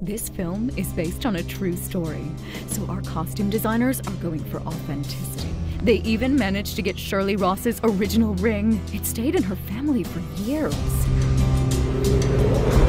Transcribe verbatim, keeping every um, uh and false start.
This film is based on a true story, so our costume designers are going for authenticity. They even managed to get Shirley Ross's original ring. It stayed in her family for years.